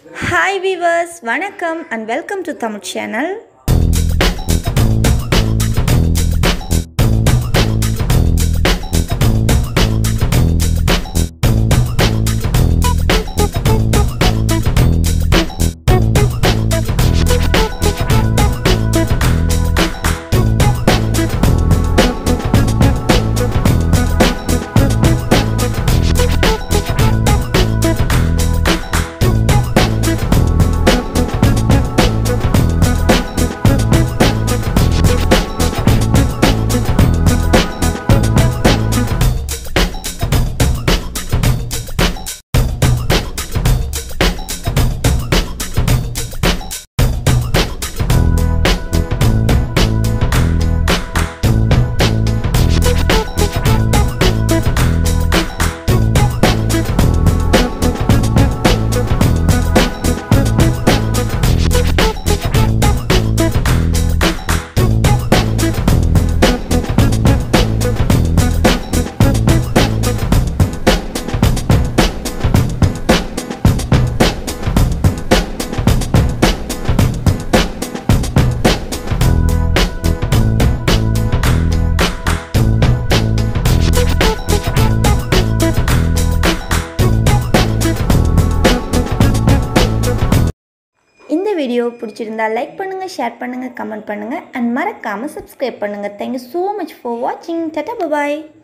Hi viewers, Vanakkam and welcome to Tamil channel. இந்த video பிடிச்சிருந்தா like பண்ணுங்க, share பண்ணுங்க, கமெண்ட் பண்ணுங்க and மறக்காம subscribe பண்ணுங்க. Thank you so much for watching. Tata bye bye.